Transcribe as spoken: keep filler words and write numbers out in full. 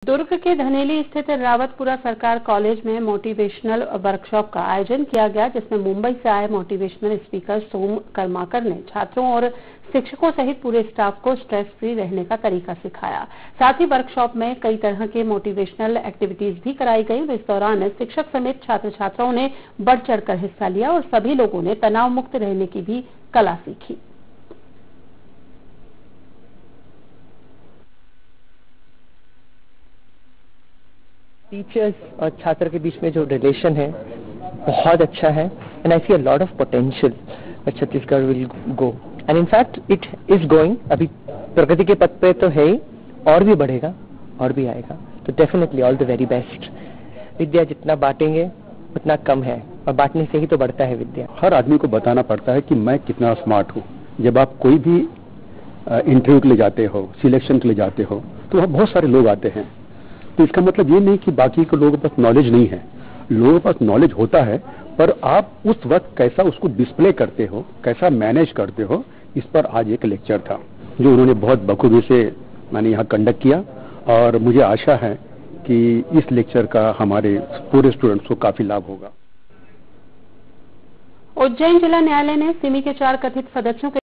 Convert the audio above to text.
दुर्ग के धनेली स्थित rawatpura सरकार कॉलेज में मोटिवेशनल वर्कशॉप का आयोजन किया गया, जिसमें मुंबई से आए मोटिवेशनल स्पीकर सोम कर्माकर ने छात्रों और शिक्षकों सहित पूरे स्टाफ को स्ट्रेस फ्री रहने का तरीका सिखाया। साथ ही वर्कशॉप में कई तरह के मोटिवेशनल एक्टिविटीज भी कराई गई। इस दौरान शिक्षक समेत छात्र छात्राओं ने बढ़ चढ़कर हिस्सा लिया और सभी लोगों ने तनाव मुक्त रहने की भी कला सीखी। टीचर्स और छात्र के बीच में जो रिलेशन है बहुत अच्छा है and I see a lot of potential that Chhattisgarh will go and in fact it is going. अभी प्रगति के पथ पे तो है ही, और भी बढ़ेगा और भी आएगा। तो definitely all the very best. विद्या जितना बांटेंगे उतना कम है और बांटने से ही तो बढ़ता है विद्या। हर आदमी को बताना पड़ता है कि मैं कितना स्मार्ट हूँ। जब आप कोई भी इंटरव्यू के लिए जाते हो, सिलेक्शन के लिए जाते हो, तो वहाँ बहुत सारे लोग आते हैं। तो इसका मतलब ये नहीं कि बाकी के लोगों के पास नॉलेज नहीं है। लोगों के पास नॉलेज होता है, पर आप उस वक्त कैसा उसको डिस्प्ले करते हो, कैसा मैनेज करते हो, इस पर आज एक लेक्चर था जो उन्होंने बहुत बखूबी से मैंने यहाँ कंडक्ट किया। और मुझे आशा है कि इस लेक्चर का हमारे पूरे स्टूडेंट्स को काफी लाभ होगा। उज्जैन जिला न्यायालय ने सिमी के चार कथित सदस्यों के